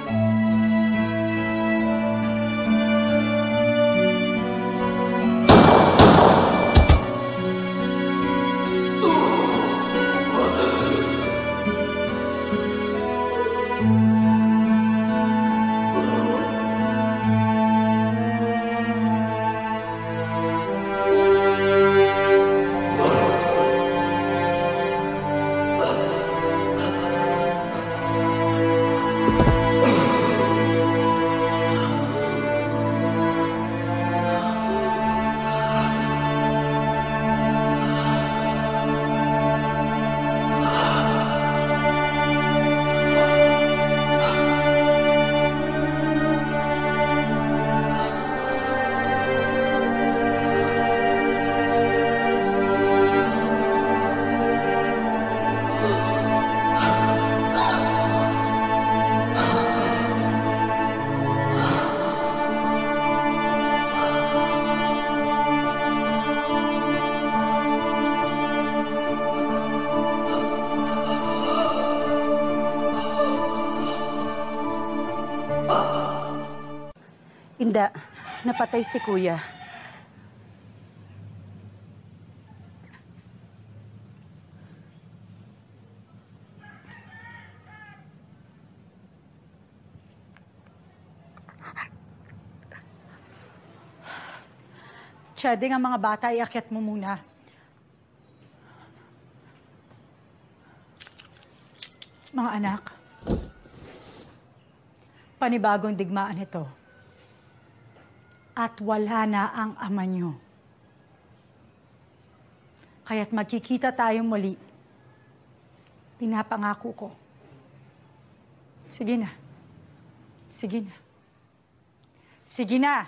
Indah, napatay si Kuya. Chading ang mga bata, iakyat mo muna. Mga anak, panibagong digmaan ito. At wala na ang ama niyo. Kaya't magkikita tayong muli. Pinapangako ko. Sige na. Sige na. Sige na!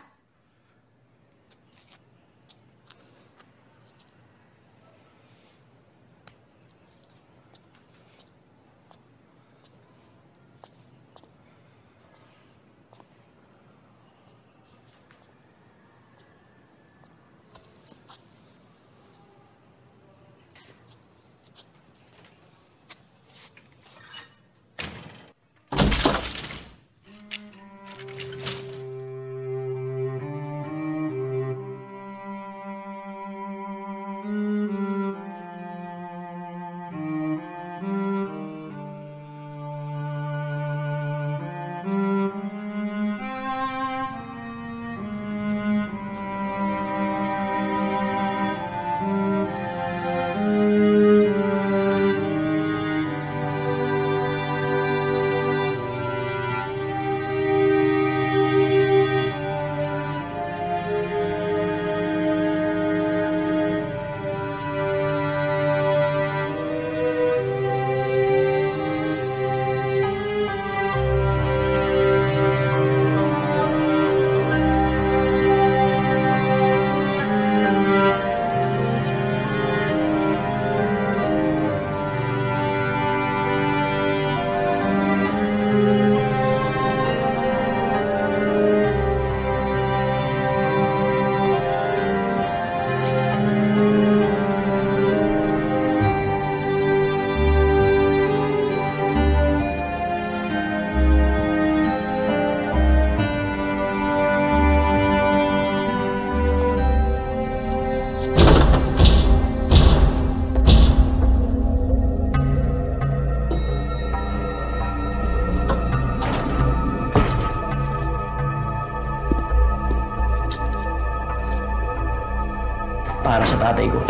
para sa tatay ko.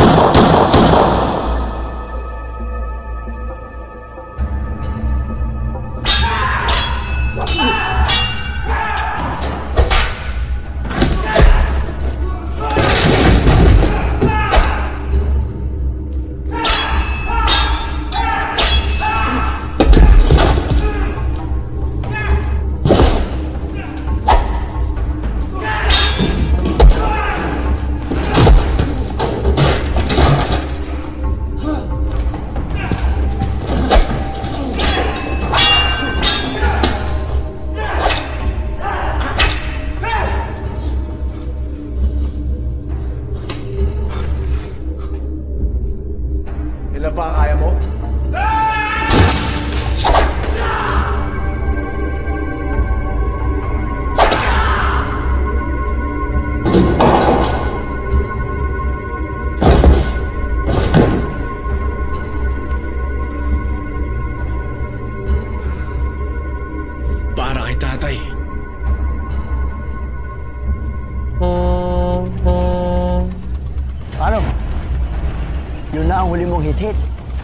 huli mong hit-hit.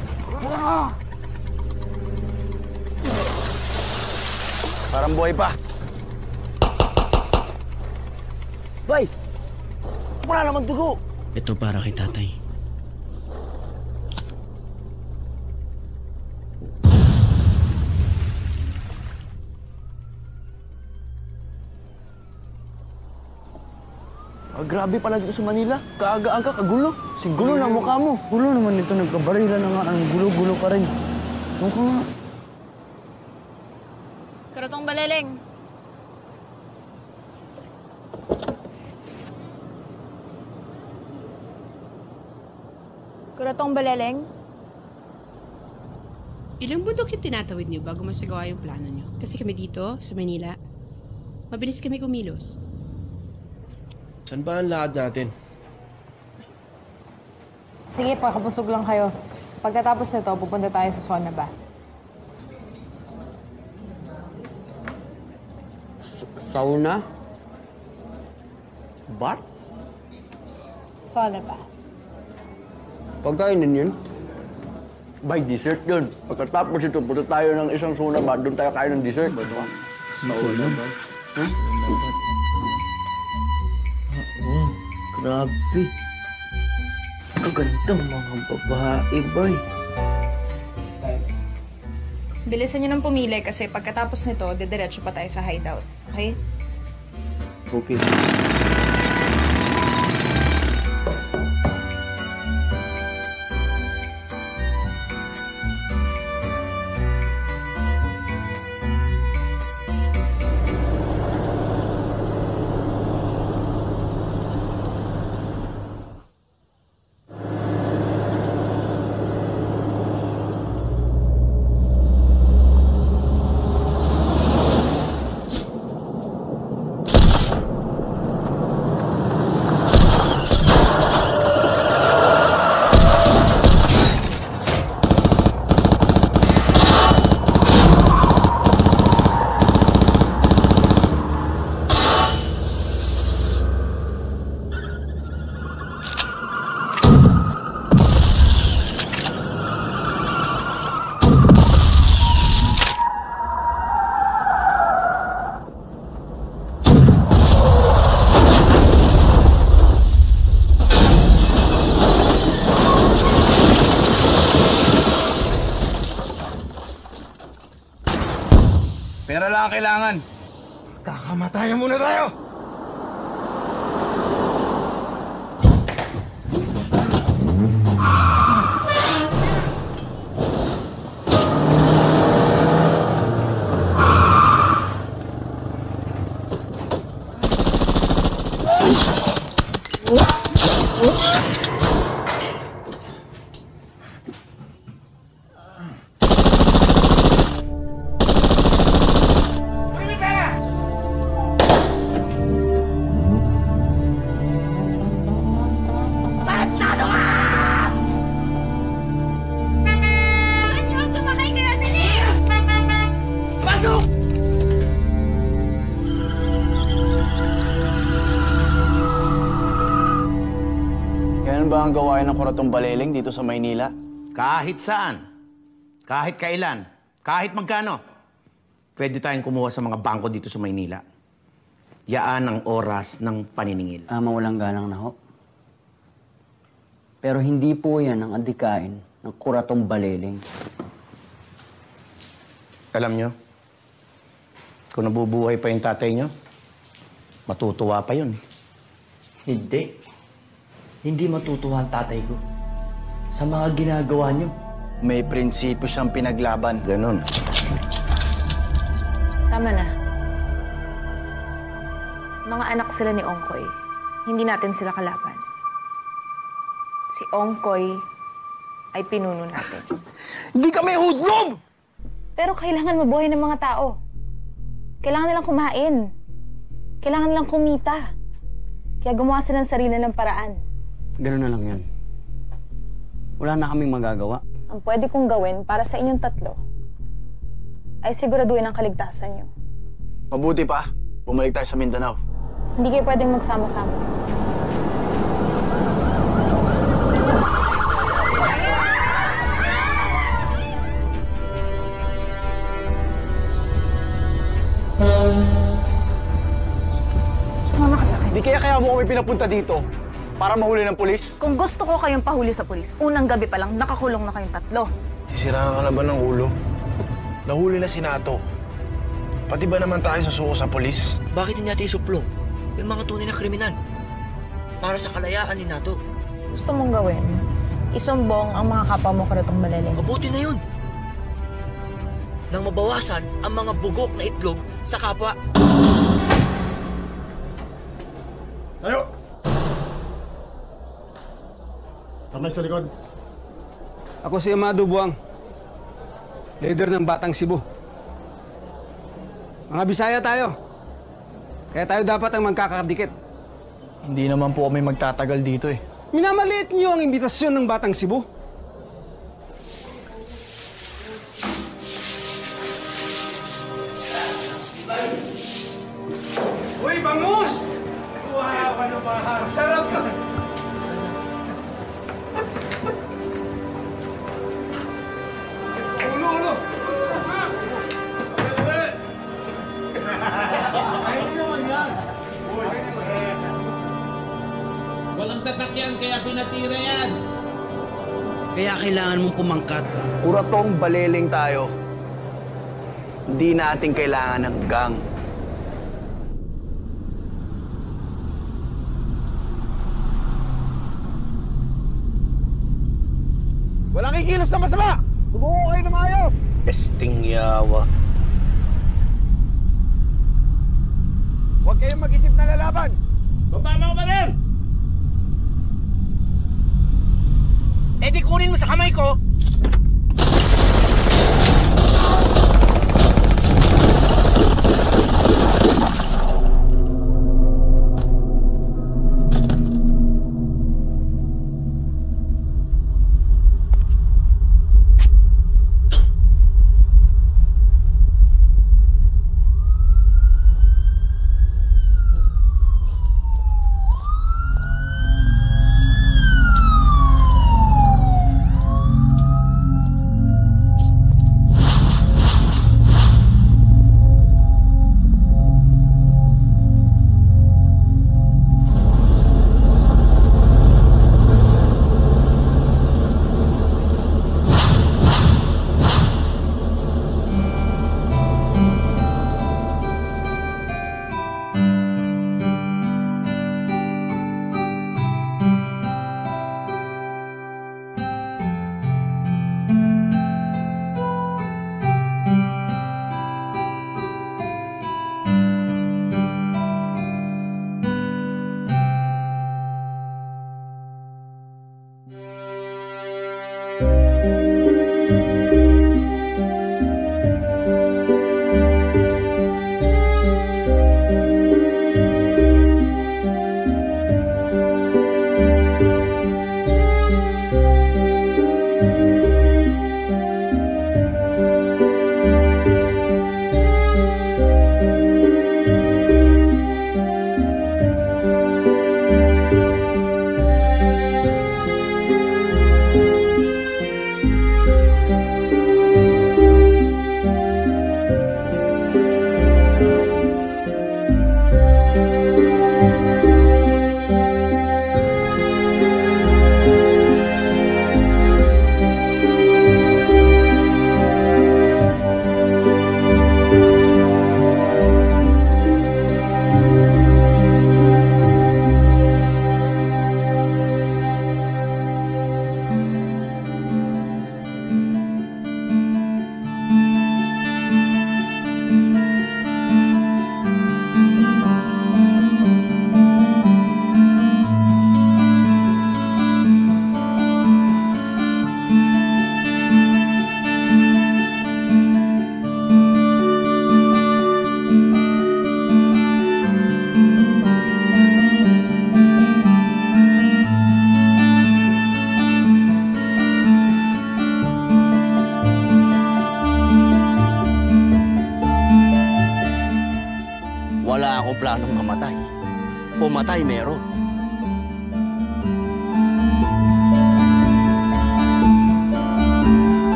Parang buhay pa. Bay! Wala namang dugo! Ito para kay tatay. Ah, grabe pala dito sa Manila. Kaaga-aga, kagulo. Sigulo na mukha mo. Gulo naman ito, nagkabarila na nga. Ang gulo-gulo pa rin. Mukha nga. Karatong baleleng. Karatong baleleng. Ilang bundok yung tinatawid niyo bago masagawa yung plano niyo? Kasi kami dito, sa Manila, mabilis kami kumilos. Saan ba ang lakad natin? Sige, pakabusog lang kayo. Pagkatapos nito, pupunta tayo sa sauna ba? Sauna? Bar? Sauna ba? Pagkain din yun. By dessert yun. Pagkatapos ito, punta tayo ng isang sauna bar, doon tayo kain ng dessert. Sauna ba? Huh? Oh, grabe. Ang gandang mga babae, boy. Bilisan niyo nang pumili kasi pagkatapos nito, didiretso pa tayo sa hideout. Okay? Okay. Pera lang ang kailangan. Kakamatayan muna tayo! Ang gawain ng kuratong baleleng dito sa Maynila? Kahit saan, kahit kailan, kahit magkano, pwede tayong kumuha sa mga bangko dito sa Maynila. Yaan ang oras ng paniningil. Ah, mawalang galang na ho. Pero hindi po yan ang adikain ng kuratong baleleng. Alam nyo, kung nabubuhay pa yung tatay nyo, matutuwa pa yun. Hindi. Hindi matutuwa ang tatay ko sa mga ginagawa niyo. May prinsipyo siyang pinaglaban. Ganon. Tama na. Mga anak sila ni Ongkoy. Hindi natin sila kalaban. Si Ongkoy ay pinuno natin. Hindi kami hudlom! Pero kailangan mabuhay ng mga tao. Kailangan nilang kumain. Kailangan nilang kumita. Kaya gumawa sila ng sarili ng paraan. Ganun na lang yan. Wala na kaming magagawa. Ang pwede kong gawin para sa inyong tatlo ay siguraduhin ang kaligtasan niyo. Mabuti pa, bumalik tayo sa Mindanao. Hindi kayo pwedeng magsama-sama. Sumama ka sa akin. Di kaya kaya mo kami pinapunta dito para mahuli ng pulis? Kung gusto ko kayong pahuli sa pulis, unang gabi pa lang nakakulong na kayong tatlo. Sisiraan ka na ba ng ulo? Nahuli na si Nato. Pati ba naman tayo susuko sa pulis? Bakit hindi natin isuplo yung mga tunay na kriminal para sa kalayaan ni Nato? Gusto mong gawin? Isumbong ang mga kapwa mo karatong malalim. Mabuti na yun. Nang mabawasan ang mga bugok na itlog sa kapwa. Tayo! Kamay sa likod. Ako si Amado Buang, leader ng Batang Cebu. Mga Bisaya tayo. Kaya tayo dapat ang magkakadikit. Hindi naman po kami magtatagal dito eh. Minamaliit niyo ang imbitasyon ng Batang Cebu. Uy, bangus! Wow, ano ba? Sarap ka! Ulo, ulo! Ayun naman yan! Walang tatakyan kaya pinatira yan! Kaya kailangan mong pumangkat. Kuratong baliling tayo. Hindi natin kailangan ng gang. Walang kikilos na masama! Subuko kayo na maayos! Pesting yawa. Huwag kayong mag-isip na lalaban! Baba mo ka rin! Eh di kunin mo sa kamay ko! Wala akong planong mamatay. Pumatay meron.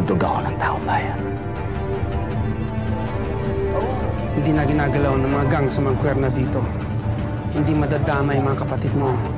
Dinudog ako ng taong bayan. Hindi na ginagalaw ng mga gang sa mga kwerna dito. Hindi madadama yung mga kapatid mo.